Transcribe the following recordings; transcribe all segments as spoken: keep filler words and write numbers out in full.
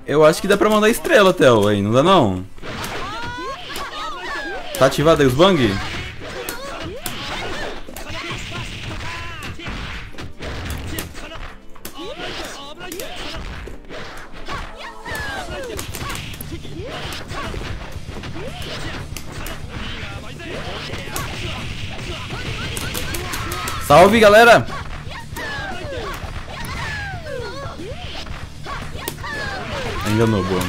Eu acho que dá pra mandar estrela, Theo, aí, não dá não? Tá ativado aí os bang? Salve, galera! Enganou, boa.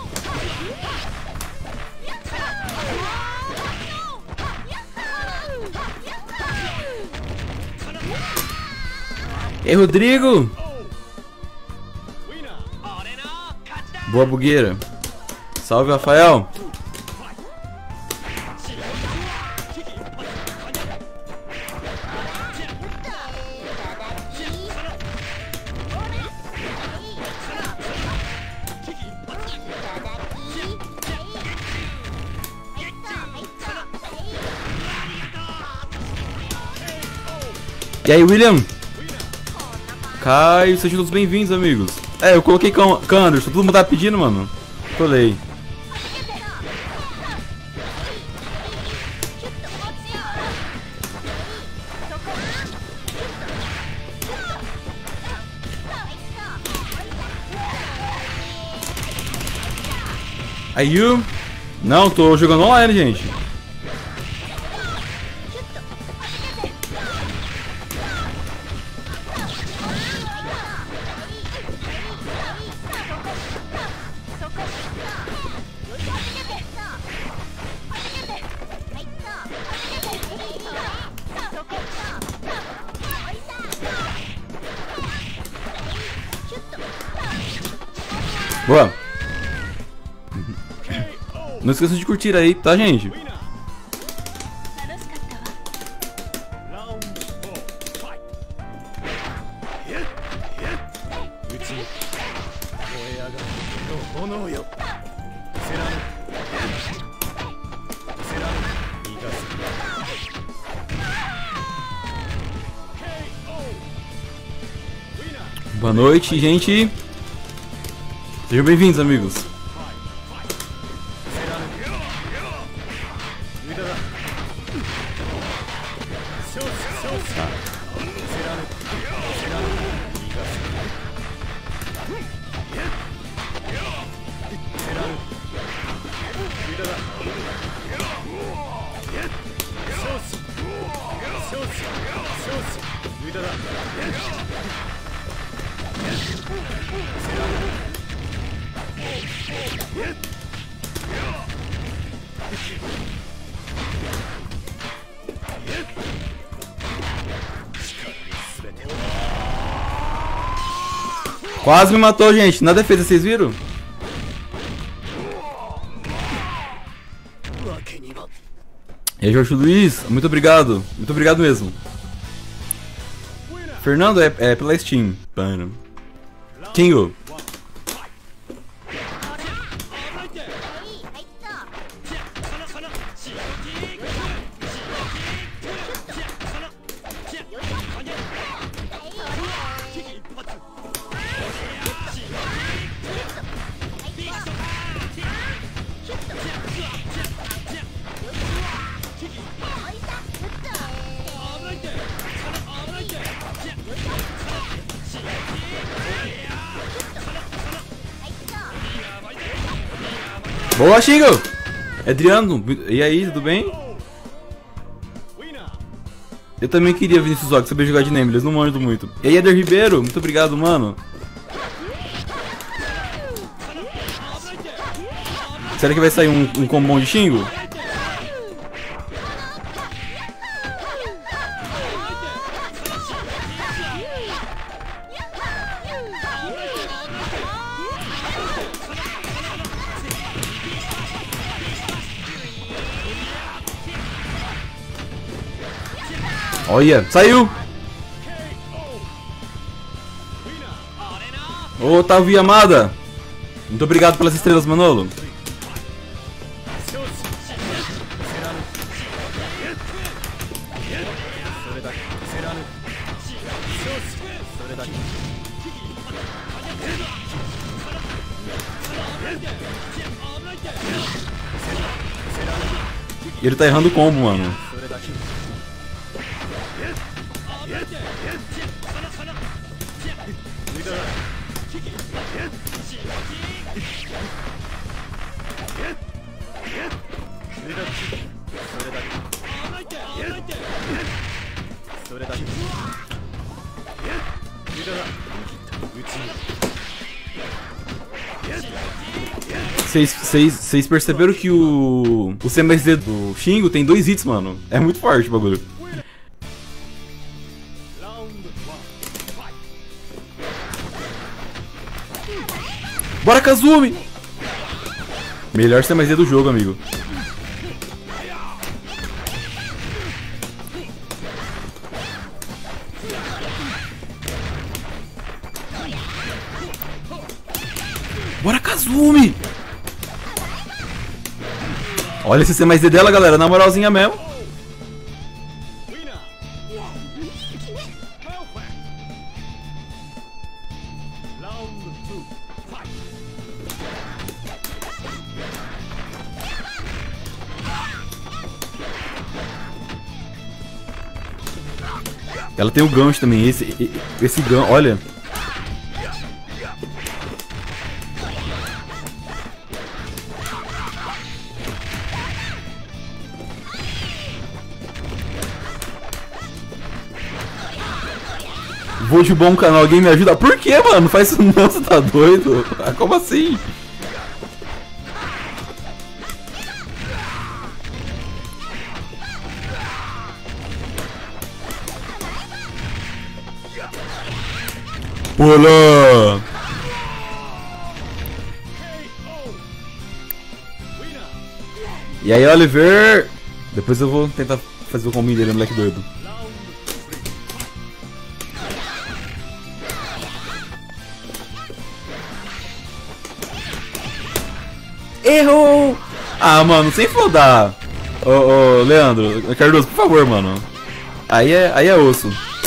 E aí, Rodrigo! Boa, bugueira. Salve, Rafael! E aí, William? Caio, sejam todos bem-vindos, amigos. É, eu coloquei com o Anderson, todo mundo tá pedindo, mano. Colei. Aí, you? Não, tô jogando online, gente. Boa. Não esqueçam de curtir aí, tá, gente? Boa noite, gente. Sejam bem-vindos, amigos. Quase me matou, gente. Na defesa, vocês viram? E aí, Jorge Luiz, muito obrigado. Muito obrigado mesmo. Fernando é, é pela Steam. Kingo. Boa, Xingo! Adriano, e aí, tudo bem? Eu também queria Vinícius Zog, saber jogar de Name, eles não manjam muito. E aí, Eder Ribeiro, muito obrigado, mano. Será que vai sair um, um combão de Xingo? Olha, saiu! Ô, Otávio Yamada! Muito obrigado pelas estrelas, Manolo. E ele tá errando o combo, mano. Vocês perceberam que o o C mais D do Shingo tem dois hits, mano? É muito forte o bagulho. Bora, Kazumi! Melhor C mais D do jogo, amigo. Bora, Kazumi! Olha esse C mais D dela, galera, na moralzinha mesmo. Ela tem o gancho também, esse, esse gancho, olha. Vou de bom canal, alguém me ajuda? Por que, mano? Faz isso não, você tá doido? Como assim? Pula! E aí, Oliver? Depois eu vou tentar fazer o combinho dele, moleque doido. Errou! Ah, mano, sem flodar. Ô, ô, Leandro, Cardoso, por favor, mano. Aí é, aí é osso.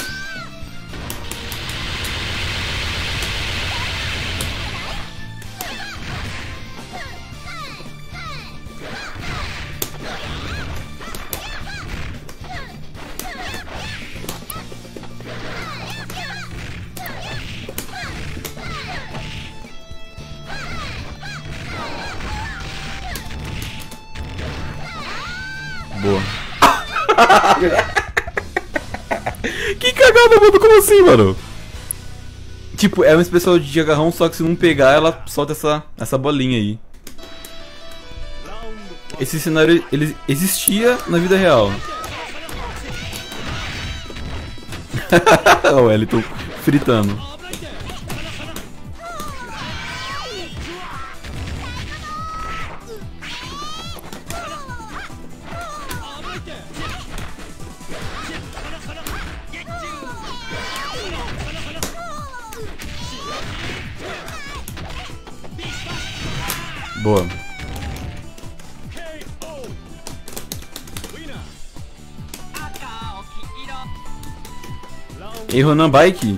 Boa. Que cagada, mano. Como assim, mano? Tipo, é uma especial de agarrão, só que se não pegar, ela solta essa, essa bolinha aí. Esse cenário, ele existia na vida real. Olha o Wellington fritando. Boa. E Ronan Bike.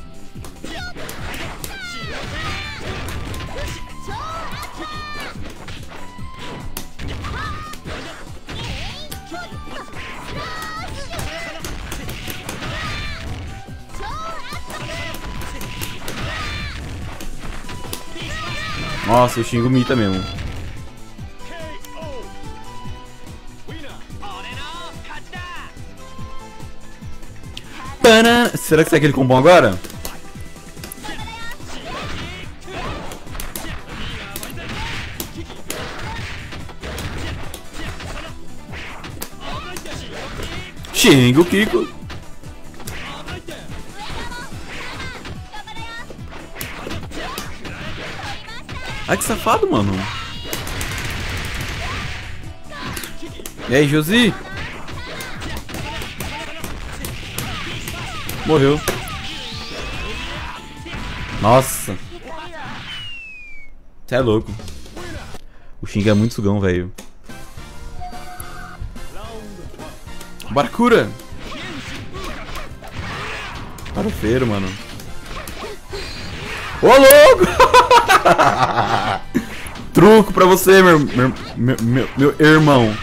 Nossa, eu xingo o Mita mesmo. Banana. Será que sai aquele combão agora? Xinga o Kiko. Ai, que safado, mano. E aí, Josi? Morreu. Nossa. Você é louco. O Xinga é muito sugão, velho. Barcura. Farofeiro, mano. Ô, louco! Truco pra você, meu, meu, meu, meu, meu irmão.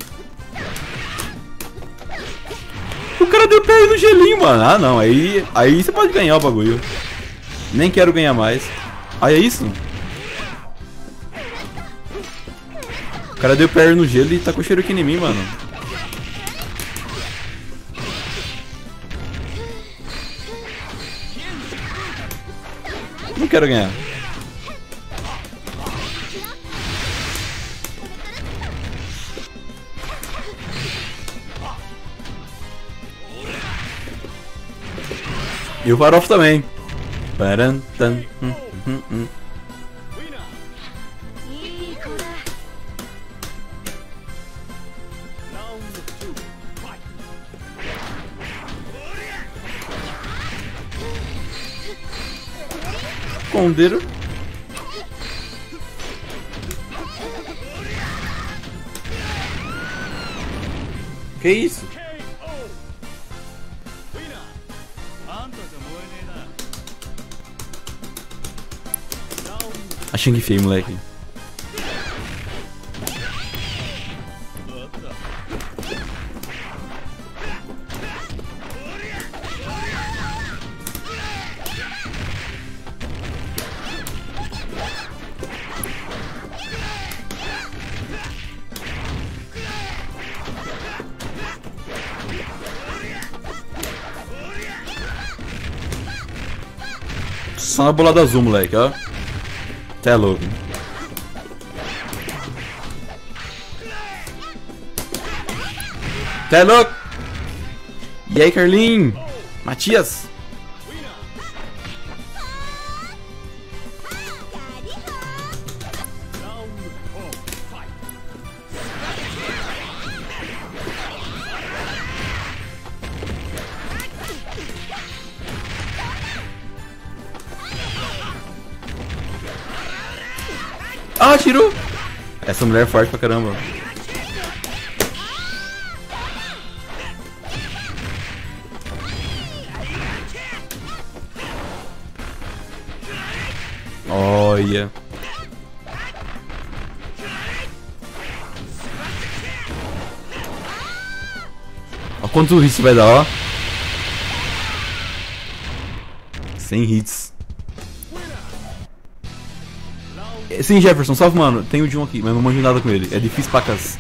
O cara deu pé no gelinho, mano. Ah, não. Aí, aí você pode ganhar o bagulho. Nem quero ganhar mais. Aí é isso? O cara deu pé no gelo e tá com o cheiro aqui em mim, mano. Não quero ganhar. E o farofa também. Paran, tan, hum, hum, hum. Condeiro. Que isso? A Shang Fei, moleque. Só na bolada azul, moleque, ó. Cê é louco. Cê é louco. E aí, Carlin? Matias? Ah, tirou! Essa mulher é forte pra caramba. Olha. Olha quantos hits vai dar, ó. cem hits. Sim, Jefferson, salve, mano. Tem o Jun aqui, mas não manjo nada com ele. É difícil pra cas.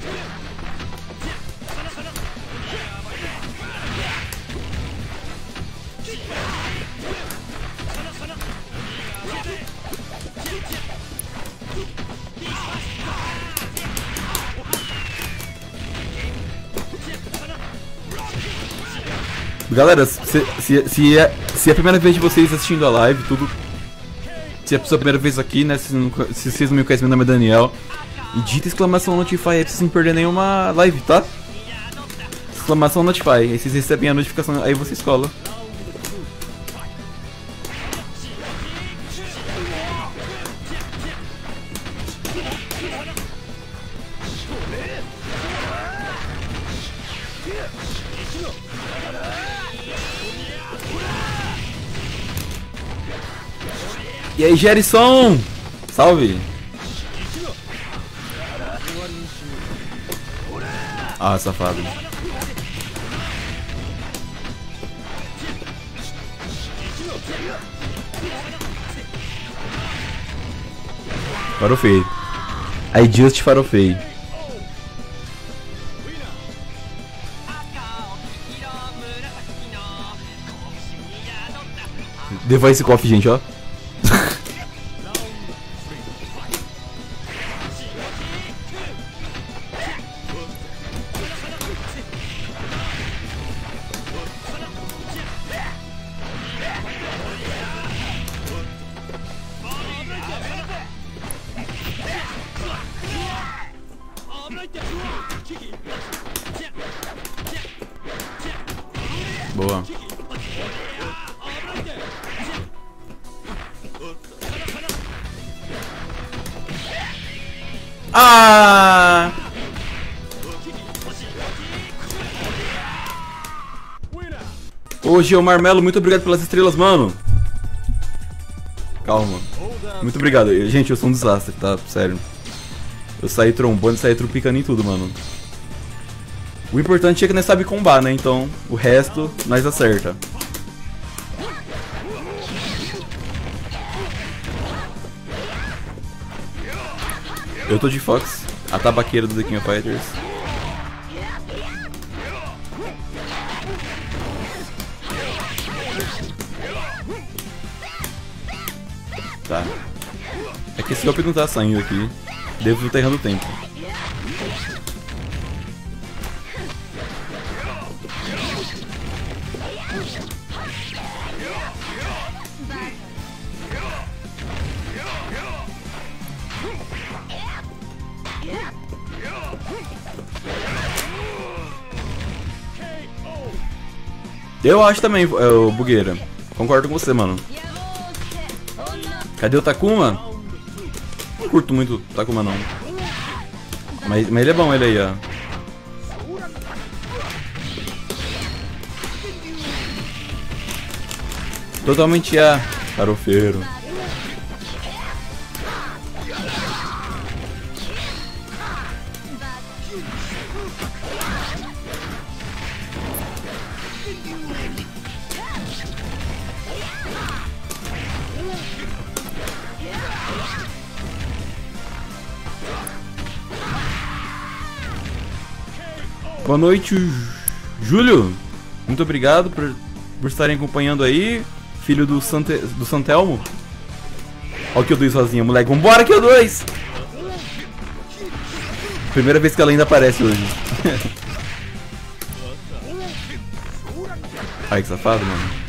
Galera, se, se, se, é, se é a primeira vez de vocês assistindo a live, tudo... Se é a sua primeira vez aqui, né, se, não, se vocês não me conhecem, meu nome é Daniel. E digita exclamação Notify aí pra vocês não perderem nenhuma live, tá? Exclamação Notify, aí vocês recebem a notificação, aí vocês colam. E aí, Gerson! Salve! Ah, safado. Farofei. I just farofei. Device Coffee, gente, ó. Boa. Ah! Ô, Gilmar Melo, muito obrigado pelas estrelas, mano. Calma. Muito obrigado. Gente, eu sou um desastre, tá? Sério. Eu saí trombando e saí trupicando em tudo, mano. O importante é que nós sabe combar, né? Então, o resto, nós acerta. Eu tô de Fox, a tabaqueira do The King of Fighters. Tá. É que esse golpe não tá saindo aqui. Devo estar errando o tempo. Eu acho também, o Bugueira. Concordo com você, mano. Cadê o Takuma? Não curto muito o Takuma, não. Mas, mas ele é bom, ele aí, ó. Totalmente a farofeiro. Boa noite, Júlio. Muito obrigado por, por estarem acompanhando aí. Filho do, Sante, do Santelmo. Olha o Q dois sozinho, moleque. Vambora, Q dois! Primeira vez que ela ainda aparece hoje. Ai, que safado, mano.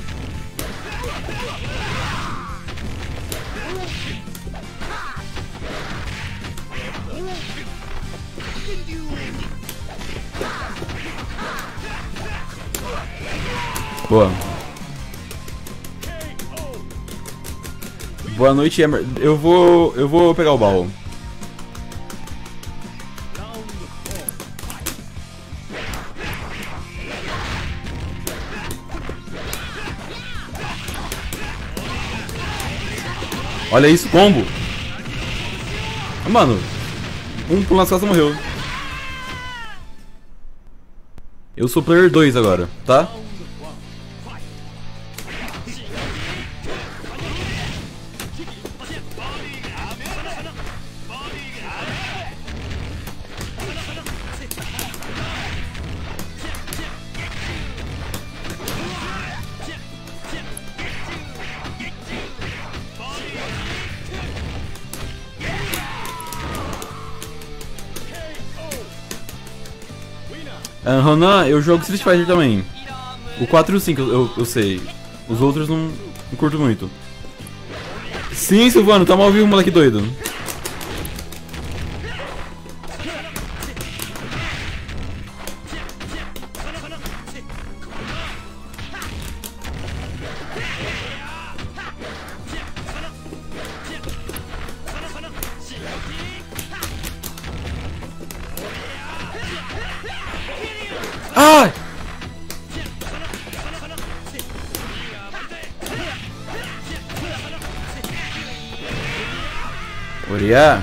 Boa. Boa noite, Emer. Eu vou. Eu vou pegar o baú. Olha isso, combo. Mano, um pulo nas costas morreu. Eu sou player dois agora, tá? Uh, Ronan, eu jogo Street Fighter também. O quatro e o cinco eu, eu sei. Os outros não, não curto muito. Sim, Silvano, tamo ao vivo, moleque doido. Ai! Oriá.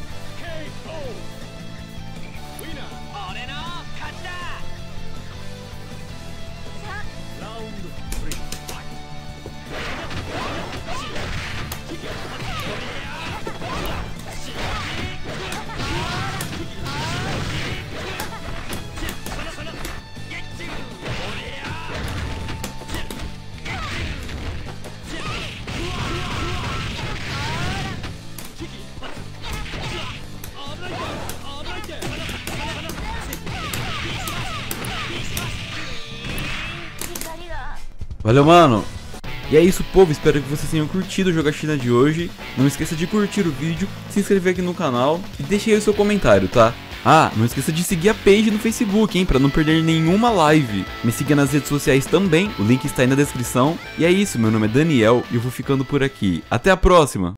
Valeu, mano. E é isso, povo. Espero que vocês tenham curtido o Jogatina de hoje. Não esqueça de curtir o vídeo, se inscrever aqui no canal e deixe aí o seu comentário, tá? Ah, não esqueça de seguir a page no Facebook, hein, pra não perder nenhuma live. Me siga nas redes sociais também, o link está aí na descrição. E é isso, meu nome é Daniel e eu vou ficando por aqui. Até a próxima!